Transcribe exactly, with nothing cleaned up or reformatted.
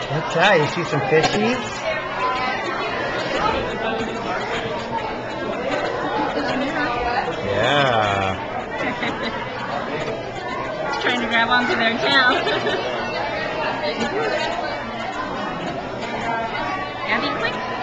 What's that? You see some fishies? Yeah. He's trying to grab onto their tail. Yeah, be quick.